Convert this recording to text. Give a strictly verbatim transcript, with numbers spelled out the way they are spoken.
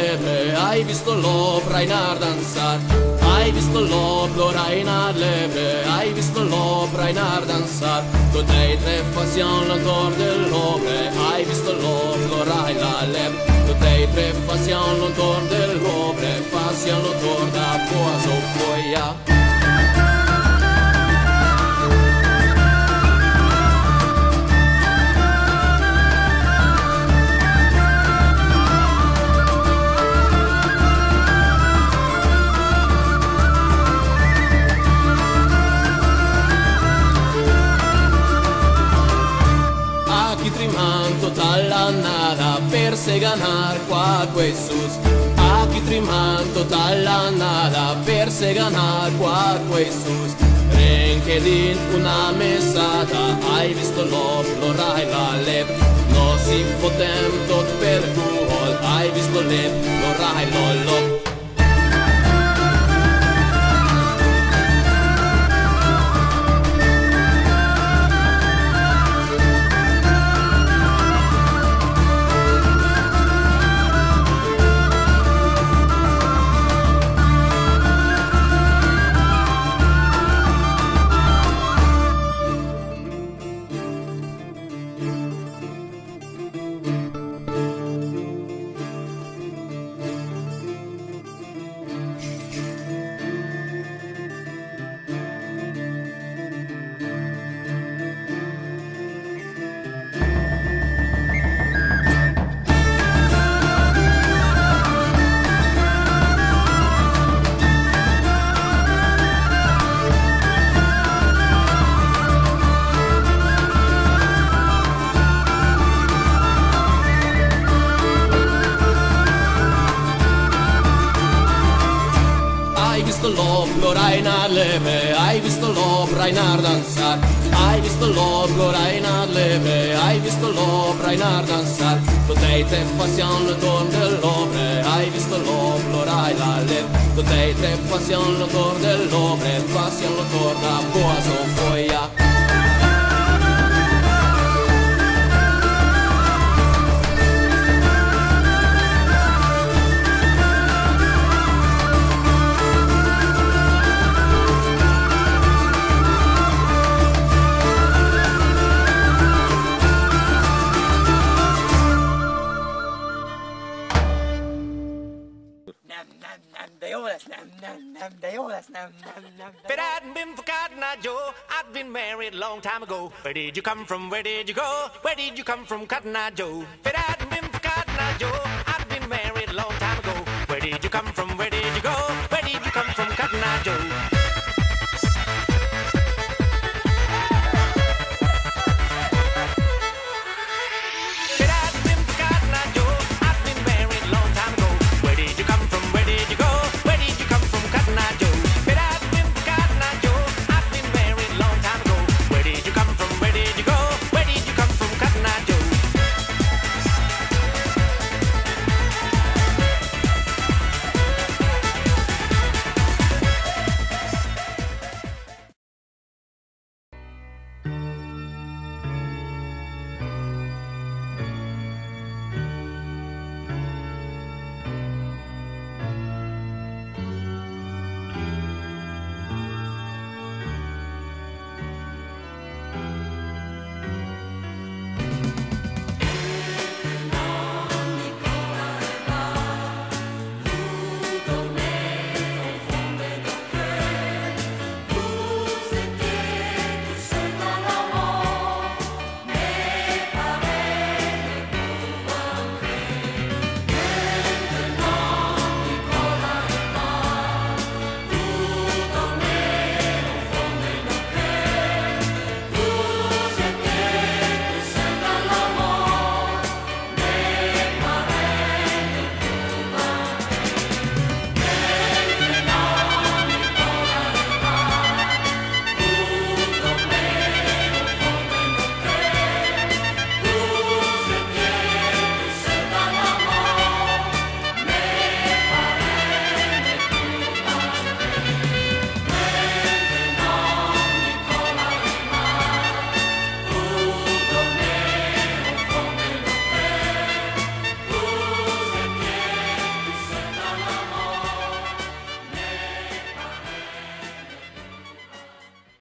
lebre, hai visto l'Oprainar danzar? Hai visto l'Oprainar lebre, hai visto l'Oprainar danzar? Tutte tre facciano l'autor dell'opre, hai visto l'Oprainar lebre. Tutte tre facciano l'autor dell'opre, facciano l'autor da poa soppoia. Tallannada per se ganar qua quesus. Aquí trimanto tallannada per se ganar qua quesus. Renchedin una mesata, hai visto l'Oprainar la lep. No si potem tot per cuol, hai visto lep, l'Oprainar lop. L'Oprainar lebre, hai visto l'Oprainar danzar? Hai visto l'Oprainar lebre, hai visto l'Oprainar danzar? Tutte tre facciano l'autor dell'opre, hai visto l'Oprainar lebre. Tutte tre facciano l'autor dell'opre, facciano l'autor da poa soppoia. If it hadn't been for Cotton Eye Joe, I'd been married a long time ago. Where did you come from? Where did you go? Where did you come from, Cotton Eye Joe? If it hadn't